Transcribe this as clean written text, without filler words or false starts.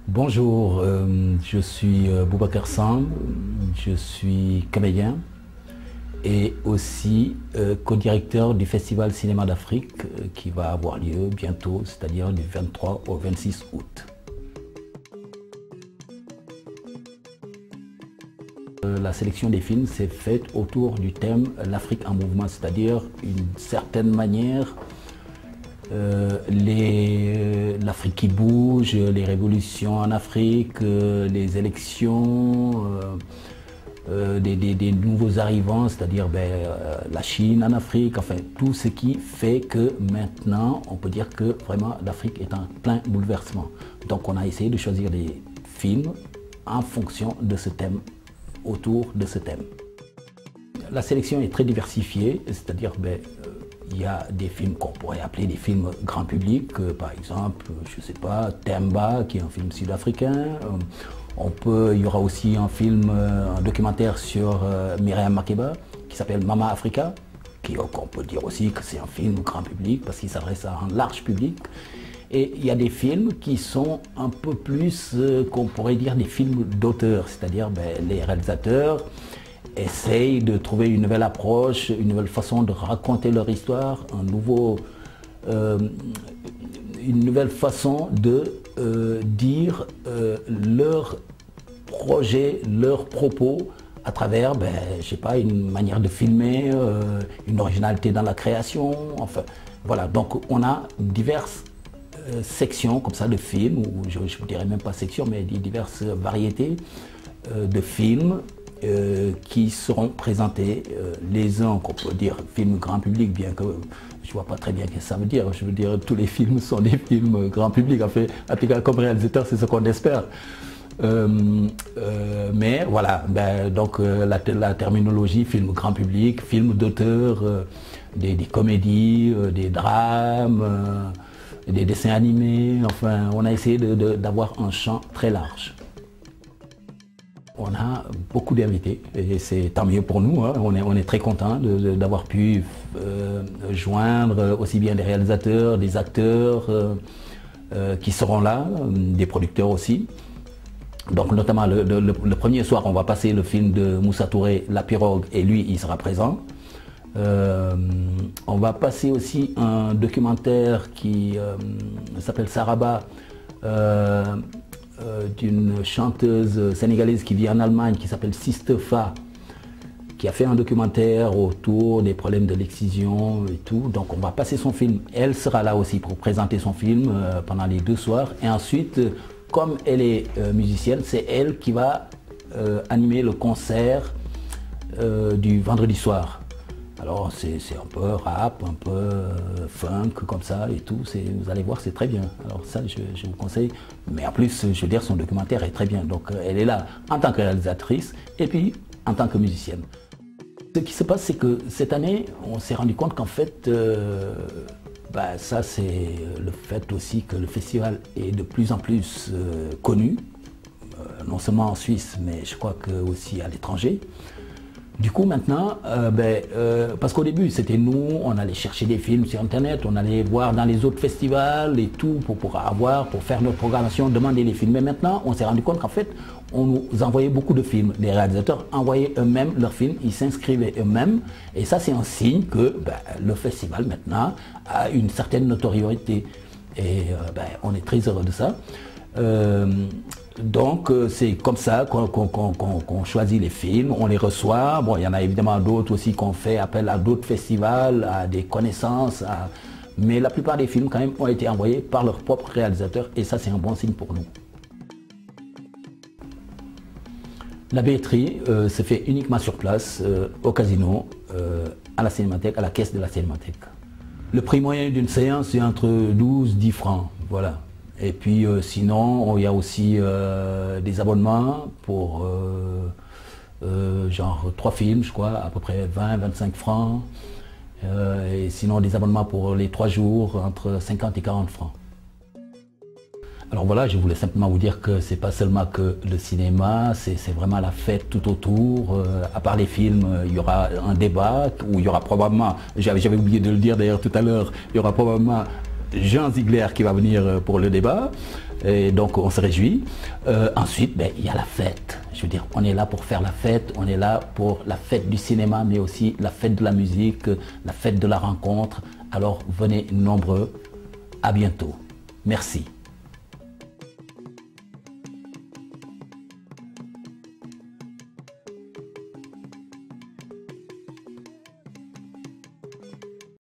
Bonjour, je suis Boubacar Samb, je suis comédien et aussi co-directeur du Festival Cinéma d'Afrique qui va avoir lieu bientôt, c'est-à-dire du 23 au 26 août. La sélection des films s'est faite autour du thème l'Afrique en mouvement, c'est-à-dire d'une certaine manière l'Afrique qui bouge, les révolutions en Afrique, les élections, des nouveaux arrivants, c'est-à-dire la Chine en Afrique, enfin tout ce qui fait que maintenant on peut dire que vraiment l'Afrique est en plein bouleversement. Donc on a essayé de choisir des films en fonction de ce thème, autour de ce thème. La sélection est très diversifiée, c'est-à-dire il y a des films qu'on pourrait appeler des films grand public, par exemple, je ne sais pas, Temba, qui est un film sud-africain. Il y aura aussi un film, un documentaire sur Myriam Makeba, qui s'appelle Mama Africa, qu'on peut dire aussi que c'est un film grand public, parce qu'il s'adresse à un large public. Et il y a des films qui sont un peu plus, qu'on pourrait dire, des films d'auteur, c'est-à-dire les réalisateurs essayent de trouver une nouvelle approche, une nouvelle façon de raconter leur histoire, une nouvelle façon de dire leur projet, leurs propos à travers, je sais pas, une manière de filmer, une originalité dans la création, enfin voilà. Donc on a diverses sections comme ça de films, ou je ne dirais même pas sections, mais diverses variétés de films qui seront présentés, les uns qu'on peut dire films grand public, bien que je ne vois pas très bien ce que ça veut dire. Je veux dire, tous les films sont des films grand public. En fait, en tout cas, comme réalisateur, c'est ce qu'on espère. Mais voilà, donc la terminologie, film grand public, film d'auteur, des comédies, des drames, des dessins animés, enfin, on a essayé d'avoir un champ très large. On a beaucoup d'invités et c'est tant mieux pour nous, hein. On est très content d'avoir pu joindre aussi bien des réalisateurs, des acteurs qui seront là, des producteurs aussi. Donc notamment le premier soir, on va passer le film de Moussa Touré, La Pirogue, et lui, il sera présent. On va passer aussi un documentaire qui s'appelle Saraba, d'une chanteuse sénégalaise qui vit en Allemagne, qui s'appelle Sistefa, qui a fait un documentaire autour des problèmes de l'excision et tout. Donc on va passer son film. Elle sera là aussi pour présenter son film pendant les 2 soirs. Et ensuite, comme elle est musicienne, c'est elle qui va animer le concert du vendredi soir. Alors c'est un peu rap, un peu funk comme ça et tout, vous allez voir, c'est très bien. Alors ça, je vous conseille. Mais en plus, je veux dire, son documentaire est très bien. Donc elle est là en tant que réalisatrice et puis en tant que musicienne. Ce qui se passe, c'est que cette année, on s'est rendu compte qu'en fait, ça c'est le fait aussi que le festival est de plus en plus connu, non seulement en Suisse, mais je crois que aussi à l'étranger. Du coup maintenant, parce qu'au début c'était nous, on allait chercher des films sur internet, on allait voir dans les autres festivals et tout pour faire notre programmation, demander les films. Mais maintenant on s'est rendu compte qu'en fait on nous envoyait beaucoup de films. Les réalisateurs envoyaient eux-mêmes leurs films, ils s'inscrivaient eux-mêmes. Et ça c'est un signe que le festival maintenant a une certaine notoriété. Et on est très heureux de ça. Donc c'est comme ça qu'on choisit les films, on les reçoit. Bon, il y en a évidemment d'autres aussi qu'on fait appel à d'autres festivals, à des connaissances, mais la plupart des films quand même ont été envoyés par leurs propres réalisateurs et ça c'est un bon signe pour nous. La billetterie se fait uniquement sur place, au casino, à la cinémathèque, à la caisse de la cinémathèque. Le prix moyen d'une séance est entre 12 et 10 francs, voilà. Et puis sinon, il y a aussi des abonnements pour genre 3 films, je crois, à peu près 20-25 francs. Et sinon, des abonnements pour les 3 jours, entre 50 et 40 francs. Alors voilà, je voulais simplement vous dire que c'est pas seulement que le cinéma, c'est vraiment la fête tout autour. À part les films, il y aura un débat où il y aura probablement, j'avais oublié de le dire d'ailleurs tout à l'heure, il y aura probablement Jean Ziegler qui va venir pour le débat. Et donc on se réjouit. Ensuite, ben, il y a la fête. Je veux dire, on est là pour faire la fête, on est là pour la fête du cinéma, mais aussi la fête de la musique, la fête de la rencontre. Alors venez nombreux. À bientôt. Merci.